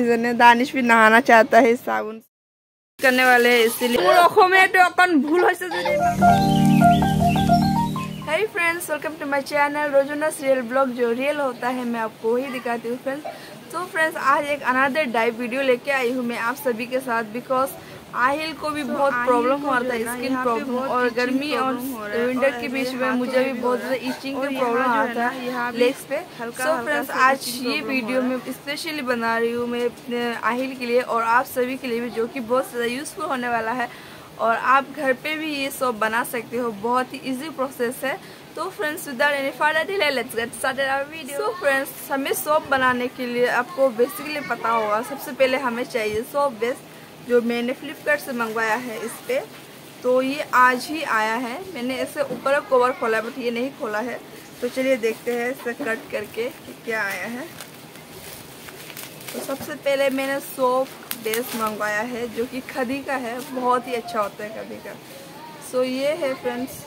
Season है। दानिश भी नहाना चाहता है इस साबुन करने वाले हैं, इसीलिए आँखों में तो अपन भूल हो hi friends, welcome to my channel रोजाना सीरियल ब्लॉग। जो रियल होता है मैं आपको वही दिखाती हूँ फ्रेंड्स। तो फ्रेंड्स आज एक अनदर डाइव वीडियो लेके आई हूँ मैं आप सभी के साथ, बिकॉज आहिल को भी बहुत प्रॉब्लम हो रहा था, स्किन प्रॉब्लम, और गर्मी और विंटर के बीच में मुझे भी बहुत ज़्यादा इचिंग का प्रॉब्लम आ रहा था लेग्स पे। सो फ्रेंड्स आज ये वीडियो मैं स्पेशली बना रही हूँ मैं अपने आहिल के लिए और आप सभी के लिए भी, जो कि बहुत ज़्यादा यूज़फुल होने वाला है। और आप घर पे भी ये सोप बना सकते हो, बहुत ही इजी प्रोसेस है। तो friends without any further delay let's get started our video. So friends हमें सोप बनाने के लिए आपको बेसिकली पता होगा, सबसे पहले हमें चाहिए सोप बेस, जो मैंने फ्लिपकार्ट से मंगवाया है इस पे। तो ये आज ही आया है, मैंने इसे ऊपर कवर खोला बट ये नहीं खोला है। तो चलिए देखते हैं इसे कट करके कि क्या आया है। तो सबसे पहले मैंने सोप बेस मंगवाया है जो कि खदी का है, बहुत ही अच्छा होता है खदी का। सो ये है फ्रेंड्स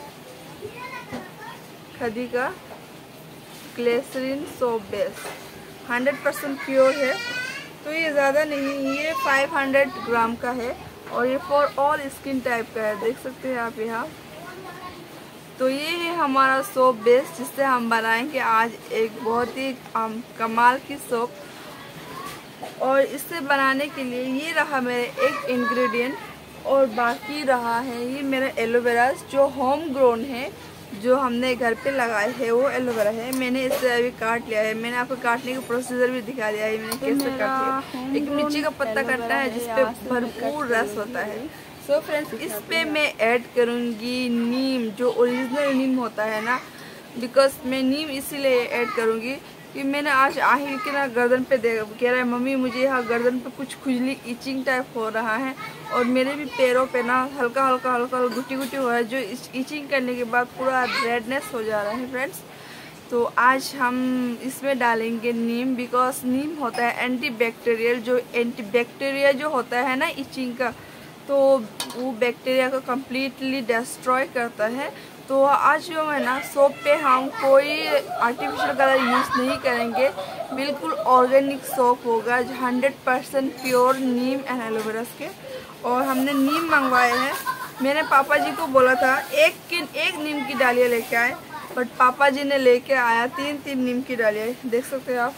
खदी का ग्लिसरीन सोप बेस, 100% प्योर है। तो ये ज़्यादा नहीं, ये 500 ग्राम का है और ये फॉर ऑल स्किन टाइप का है, देख सकते हैं आप यहाँ। तो ये है हमारा सोप बेस जिससे हम बनाएंगे आज एक बहुत ही कमाल की सोप। और इससे बनाने के लिए ये रहा मेरे एक इंग्रेडिएंट, और बाकी रहा है ये मेरा एलोवेरा जो होम ग्रोन है, जो हमने घर पे लगाए है वो एलोवेरा है। मैंने इसे अभी काट लिया है, मैंने आपको काटने का प्रोसीजर भी दिखा दिया है मैंने कैसे काट लिया। एक मिर्ची का पत्ता काटना है जिसपे भरपूर रस होता है। सो फ्रेंड्स इस पे मैं ऐड करूँगी नीम, जो ओरिजिनल नीम होता है ना, बिकॉज मैं नीम इसीलिए ऐड करूँगी कि मैंने आज आहिल के ना गर्दन पे कह रहा है मम्मी मुझे यहाँ गर्दन पे कुछ खुजली इचिंग टाइप हो रहा है, और मेरे भी पैरों पे ना हल्का हल्का गुटी गुटी हो रहा है, जो इचिंग करने के बाद पूरा रेडनेस हो जा रहा है फ्रेंड्स। तो आज हम इसमें डालेंगे नीम, बिकॉज नीम होता है एंटीबैक्टीरियल, जो एंटीबैक्टीरिया जो होता है ना इचिंग का, तो वो बैक्टीरिया को कम्प्लीटली डिस्ट्रॉय करता है। तो आज जो है ना सोप पे हम कोई आर्टिफिशियल कलर यूज़ नहीं करेंगे, बिल्कुल ऑर्गेनिक सोप होगा 100% प्योर नीम एंड एलोवेरा के। और हमने नीम मंगवाए हैं, मैंने पापा जी को बोला था एक नीम की डालियाँ लेके आए, बट पापा जी ने लेके आया 3 नीम की डालियाँ, देख सकते हैं आप,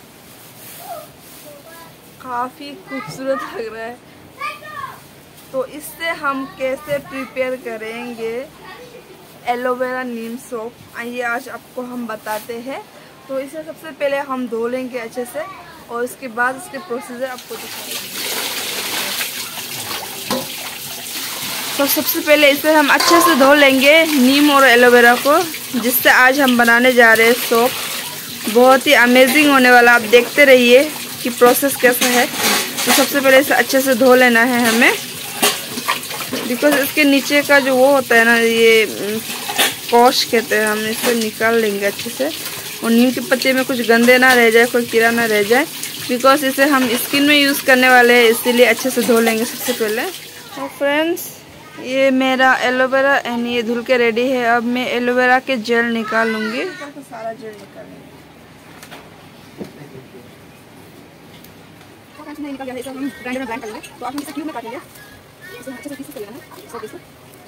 काफ़ी खूबसूरत लग रहा है। तो इससे हम कैसे प्रिपेयर करेंगे एलोवेरा नीम सोप, आइए आज आपको हम बताते हैं। तो इसे सबसे पहले हम धो लेंगे अच्छे से और उसके बाद इसके प्रोसीजर आपको दिखाएंगे। तो सबसे पहले इसे हम अच्छे से धो लेंगे नीम और एलोवेरा को, जिससे आज हम बनाने जा रहे हैं सोप। बहुत ही अमेजिंग होने वाला, आप देखते रहिए कि प्रोसेस कैसा है। तो सबसे पहले इसे अच्छे से धो लेना है हमें, बिकॉज इसके नीचे का जो वो होता है ना, ये कॉश कहते हैं, हम इसे निकाल लेंगे अच्छे से। और नीम के पत्ते में कुछ गंदे ना रह जाए, कोई कीड़ा ना रह जाए, बिकॉज इसे हम स्किन में यूज़ करने वाले हैं, इसीलिए अच्छे से धो लेंगे सबसे पहले। और फ्रेंड्स ये मेरा एलोवेरा एंड ये धुल के रेडी है। अब मैं एलोवेरा के जेल निकाल लूँगी, सारा जेल निकाल लूँगी। ग्राइंडर में ब्लेंड कर लेंगे, तो आप हम इसे क्यूब में काट लेंगे, इसे अच्छे से पीस कर लेना है सब इसमें।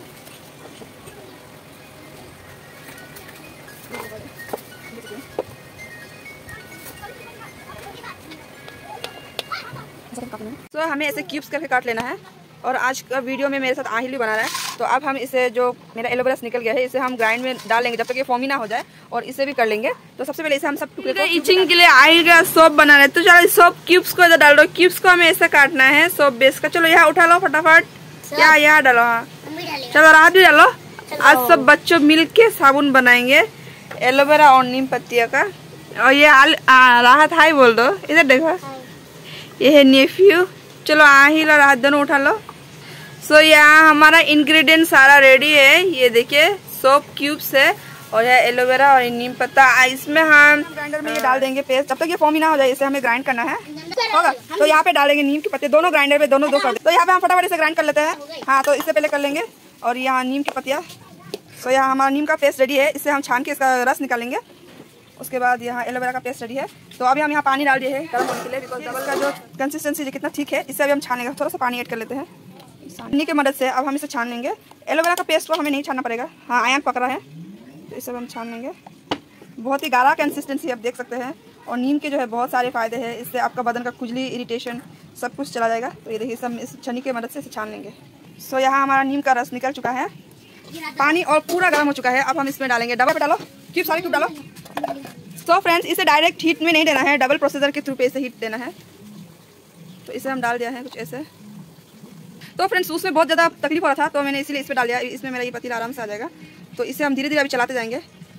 तो हमें ऐसे क्यूब्स करके काट लेना है। और आज का वीडियो में मेरे साथ आहिल भी बना रहा है। तो अब हम इसे, जो मेरा एलोवेरा निकल गया है, इसे हम ग्राइंड में डाल लेंगे जब तक ये फॉर्मी ना हो जाए, और इसे भी कर लेंगे। तो सबसे पहले इसे हम सब टुकड़े इचिंग के लिए आहिल का सोप बना रहे हैं। तो चलो सोप क्यूब्स को इधर डाल दो, क्यूब्स को हमें ऐसा काटना है सोप बेस का। चलो यहाँ उठा लो फटाफट, क्या यहाँ डालो, हाँ चलो राहत भी डालो। आज सब बच्चों मिल के साबुन बनाएंगे एलोवेरा और नीम पत्तिया का। और ये राहत हाई बोल दो, इधर देखो, ये है नेफ्यू। चलो आहिल और राहत दोनों उठा लो। सो यहाँ हमारा इंग्रेडिएंट सारा रेडी है, ये देखिए सोप क्यूब्स है और यह एलोवेरा और नीम पत्ता। इसमें हम ग्राइंडर में ये डाल देंगे पेस्ट, जब तक ये फॉर्मी ना हो जाए इसे हमें ग्राइंड करना है, होगा। तो यहाँ पे डालेंगे नीम के पत्ते, दोनों ग्राइंडर पे दोनों दो कर दे। तो यहाँ पे हम फटाफट इसे ग्राइंड कर लेते हैं। हाँ तो इससे पहले कर लेंगे। और यहाँ नीम की पत्तियाँ, तो यहाँ हमारा नीम का पेस्ट रेडी है, इससे हम छान के इसका रस निकालेंगे। उसके बाद यहाँ एलोवेरा का पेस्ट रेडी है। तो अभी हम यहाँ पानी डाल दिए हैं गर्म होने के लिए, बिकॉज डबल का जो कंसिस्टेंसी कितना ठीक है, इससे अभी हम छानेंगे। थोड़ा सा पानी ऐड कर लेते हैं छाननी की मदद से। अब हम इसे छान लेंगे। एलोवेरा का पेस्ट को हमें नहीं छानना पड़ेगा, हाँ आयन पकड़ा है तो इसे हम छान लेंगे। बहुत ही गाढ़ा कंसिस्टेंसी आप देख सकते हैं। और नीम के जो है बहुत सारे फ़ायदे हैं, इससे आपका बदन का खुजली, इरिटेशन सब कुछ चला जाएगा। तो ये देखिए सब इस छन्नी की मदद से इसे छान लेंगे। सो यहाँ हमारा नीम का रस निकल चुका है, पानी और पूरा गर्म हो चुका है। अब हम इसमें डालेंगे, डबल पे डालो क्यूब, सारे क्यूब डालो। सो फ्रेंड्स, इसे डायरेक्ट हीट में नहीं देना है, डबल प्रोसीजर के थ्रू पे इसे हीट देना है। तो इसे हम डाल दिया है कुछ ऐसे। तो फ्रेंड्स उसमें बहुत ज़्यादा तकलीफ हो रहा था तो मैंने इसीलिए इस पर डाल दिया। इसमें मेरा ये पतीला आराम से आ जाएगा। तो इसे हम धीरे धीरे अभी चलाते जाएंगे।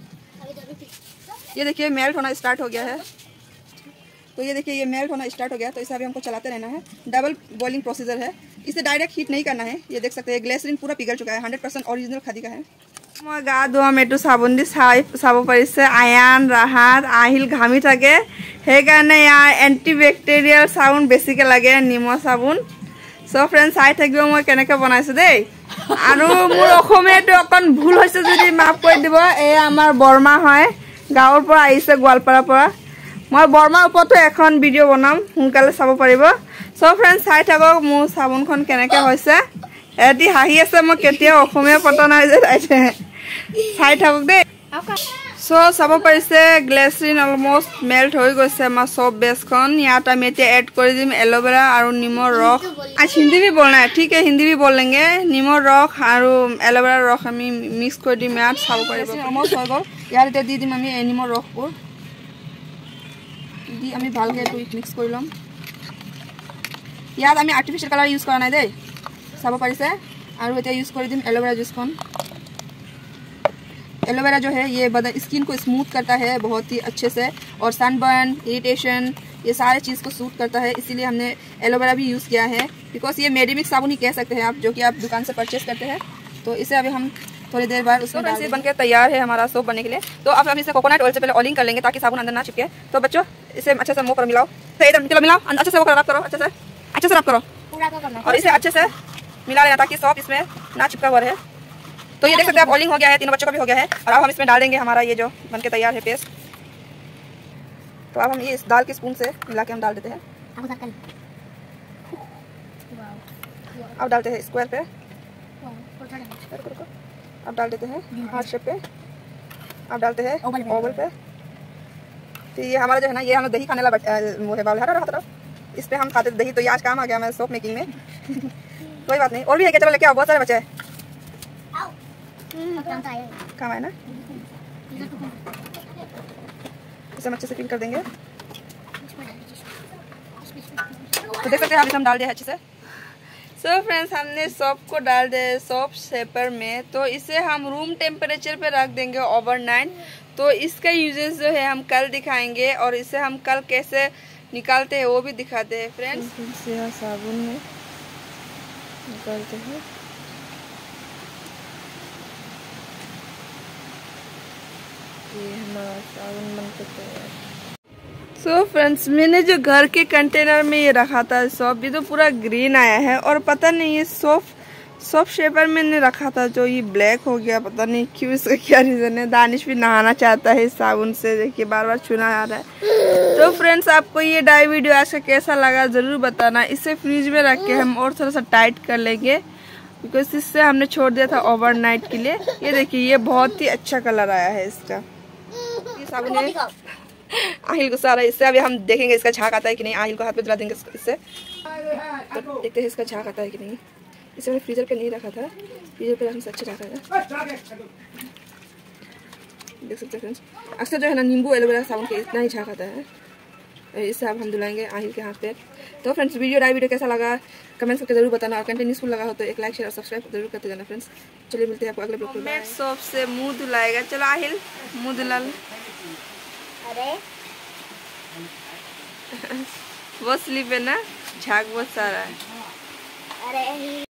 ये देखिए मेल्ट होना स्टार्ट हो गया है। तो ये देखिए ये मेल्ट होना स्टार्ट हो गया। तो इसे अभी हमको चलाते रहना है। डबल बॉइलिंग प्रोसीजर है, इसे डायरेक्ट हीट नहीं करना है। ये देख सकते हैं ग्लिसरीन पूरा पिघल चुका है, 100% ओरिजिनल खादी का है। मैं गा धोम এইটো साबुन दी চাব পাৰিছে। আয়ান ৰাহাত আহিল ঘামি থাকে, সেইকাৰণে ইয়াৰ এণ্টিবেক্টেৰিয়েল চাবোন বেছিকৈ লাগে, নিমৰ চাবোন। সো ফ্ৰেণ্ডছ চাই থাকিব মই কেনেকৈ বনাইছোঁ দেই। আৰু মোৰ অসমীয়াটো অকণ ভুল হৈছে যদি মাফ কৰি দিব। এই আমাৰ বৰমা হয়, গাঁৱৰ পৰা আহিছে, গোৱালপাৰাৰ পৰা। মই বৰমাৰ ওপৰতো এখন ভিডিঅ' বনাম, সোনকালে চাব পাৰিব। সো ফ্ৰেণ্ডছ চাই থাকক মোৰ চাবোনখন কেনেকৈ হৈছে। এটি হাঁহি আছে, মই কেতিয়াও অসমীয়া পতা নাই যে চাই থাকক দেই। সো চাব পাৰিছে গ্লিসেৰিন অলমোষ্ট মেল্ট হৈ গৈছে আমাৰ সব বেছখন। ইয়াত আমি এতিয়া এড কৰি দিম এলোভেৰা আৰু নিমৰ ৰস। आज हिंदी भी बोलना है, ठीक है, हिंदी भी बोल लेंगे। निমৰ ৰস আৰু এলোভেৰাৰ ৰস আমি মিক্স কৰি দিম ইয়াত, চাব পাৰিব। অলমোষ্ট হৈ গ'ল। ইয়াত এতিয়া দি দিম আমি এই নিমৰ ৰসবোৰ দি আমি ভালকৈ এইটো মিক্স কৰি ল'ম। ইয়াত আমি আৰ্টিফিচিয়েল কালাৰ ইউজ কৰা নাই দেই, চাব পাৰিছে। আৰু এতিয়া ইউজ কৰি দিম এলোভেৰা জুচখন। एलोवेरा जो है ये बदन स्किन को स्मूथ करता है बहुत ही अच्छे से, और सनबर्न, इरिटेशन, ये सारे चीज़ को सूट करता है। इसीलिए हमने एलोवेरा भी यूज़ किया है, बिकॉज ये मेडिमिक्स साबुन ही कह सकते हैं आप, जो कि आप दुकान से परचेस करते हैं। तो इसे अभी हम थोड़ी देर बाद उसमें डाल बनकर तैयार है हमारा सोप बनने के लिए। तो अब हम इसे कोकोनट ऑयल से पहले ऑयलिंग कर लेंगे ताकि साबुन अंदर ना चिपके। तो बच्चों इसे अच्छे से मुँह पर मिलाओ, एकदम चलो मिलाओ, अच्छे से वो रब करो, अच्छे से रब करो और इसे अच्छे से मिला लेना ताकि सोप इसमें ना चिपका हुआ रहे। तो ये देख सकते हैं आप ऑयलिंग हो गया है, तीनों बच्चों का भी हो गया है। और अब हम इसमें डाल देंगे हमारा ये जो बनके तैयार है पेस्ट। तो अब हम ये इस दाल के स्पून से मिला के हम डाल देते हैं। अब डालते हैं स्क्वायर पे, अब डाल देते हैं हार्ट शेप पे, अब डालते हैं ओवल पे। तो ये हमारा जो है ना, ये हम दही खाने वाला वो है बाउल है, इस पे हम खाते दही। तो ये आज काम आ गया हमारे सोप मेकिंग में। कोई बात नहीं, और भी है क्या, चलो लेके आओ, बहुत सारे बच्चे हैं। काम है ना, इसे हम अच्छे से फिल कर देंगे। तो देख सकते हैं हम डाल दिया अच्छे से। सो फ्रेंड्स हमने सोप को डाल दिया सोप शेपर में। तो इसे हम रूम टेम्परेचर पे रख देंगे ओवरनाइट। तो इसका यूजेस जो है हम कल दिखाएंगे, और इसे हम कल कैसे निकालते हैं वो भी दिखाते हैं फ्रेंड्स। साबुन में निकालते हैं। ये हमारा साबुन बनकर तैयार। सो फ्रेंड्स मैंने जो घर के कंटेनर में ये रखा था सोप, ये तो पूरा ग्रीन आया है। और पता नहीं ये सोप शेपर मैंने रखा था जो ये ब्लैक हो गया, पता नहीं क्यों, इसका क्या रीज़न है। दानिश भी नहाना चाहता है इस साबुन से, देखिए बार बार छूना आ रहा है। तो फ्रेंड्स आपको ये डाई वीडियो आज का कैसा लगा ज़रूर बताना। इसे फ्रिज में रख के हम और थोड़ा सा टाइट कर लेंगे, बिकॉज इससे हमने छोड़ दिया था ओवरनाइट के लिए। ये देखिए ये बहुत ही अच्छा कलर आया है इसका। ये साबुन है आहिल को सारा, इससे अभी हम देखेंगे इसका झाग आता है कि नहीं। आहिल को हाथ पे दिला देंगे इससे, तो देखते हैं इसका झाग आता है कि नहीं। इसे हमने फ्रीजर पे नहीं रखा था, फ्रीजर पे हमसे अच्छा रखा था। देख सकते हैं फ्रेंड्स, अक्सर जो है ना नींबू एलोवेरा साबुन के इतना ही झाग आता है। इससे अब हम धुलाएंगे आहिल के हाथ पे। तो फ्रेंड्स डाई वीडियो कैसा लगा कमेंट्स करके जरूर बताना, और कंटेंट यूजफुल लगा हो तो एक लाइक शेयर और सब्सक्राइब जरूर करते जाना फ्रेंड्स। चलिए मिलते हैं आपको अगले ब्लॉग में। सोप से मुंह धुलाएगा, चलो आहिल मुंह धुला लो। अरे वो स्लीप है ना, झाग बहुत सारा है। अरे